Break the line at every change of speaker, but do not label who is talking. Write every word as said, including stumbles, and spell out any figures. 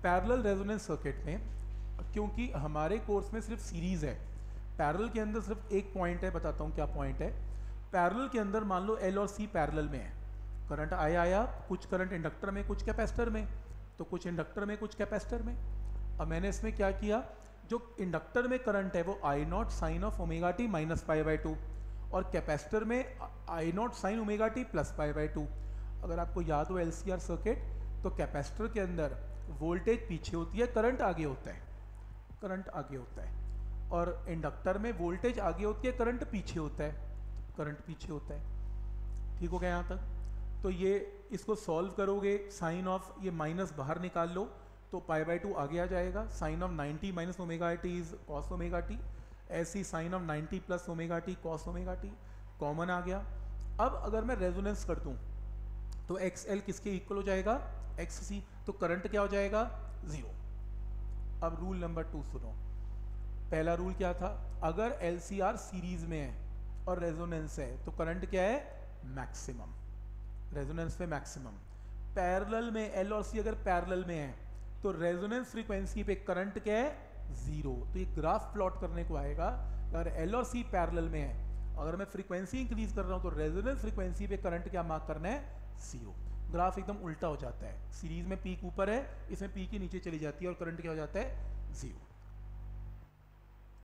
Parallel resonance circuit में, क्योंकि हमारे कोर्स में सिर्फ सीरीज़ है, पैरेलल के अंदर सिर्फ एक पॉइंट है, बताता हूँ क्या पॉइंट है। पैरेलल के अंदर मान लो एल और सी पैरेलल में है, करंट आया आया कुछ करंट इंडक्टर में कुछ कैपेसिटर में, तो कुछ इंडक्टर में कुछ कैपेसिटर में। अब मैंने इसमें क्या किया, जो इंडक्टर में करंट है वो I naught sine of omega t minus pi by two, और कैपेसिटर में I naught sine omega t plus pi by two. अगर आपको याद हो एल सी आर सर्किट, तो कैपेसिटर के अंदर वोल्टेज पीछे होती है, करंट आगे होता है, करंट आगे होता है, और इंडक्टर में वोल्टेज आगे होती है, करंट पीछे होता है, करंट पीछे होता है। ठीक हो गया यहाँ तक। तो ये इसको सॉल्व करोगे, साइन ऑफ ये माइनस बाहर निकाल लो तो पाई बाई टू आगे आ जाएगा। Sine of ninety minus omega t is cos omega t, ऐसी sine of ninety plus omega t cos omega t common आ गया। अब अगर मैं रेजोनेंस कर दूं तो एक्स एल किसके इक्वल हो जाएगा, एक्स सी, तो करंट क्या हो जाएगा, जीरो। अब रूल नंबर टू सुनो। पहला रूल क्या था, अगर एल सी आर सीरीज में है और रेजोनेंस है तो करंट क्या है, मैक्सिमम, रेजोनेंस में मैक्सिमम। पैरेलल में एल और सी अगर पैरेलल में है तो रेजोनेंस फ्रीक्वेंसी पे करंट क्या है, जीरो। तो ये ग्राफ प्लॉट करने को आएगा, अगर एल और सी पैरेलल में है, अगर मैं फ्रीक्वेंसी इंक्रीज कर रहा हूं तो रेजोनेंस फ्रीक्वेंसी पे करंट क्या मार्क करना है, जीरो। ग्राफ एकदम उल्टा हो जाता है, सीरीज में पीक ऊपर है, इसमें पीक ही नीचे चली जाती है और करंट क्या हो जाता है, जीरो।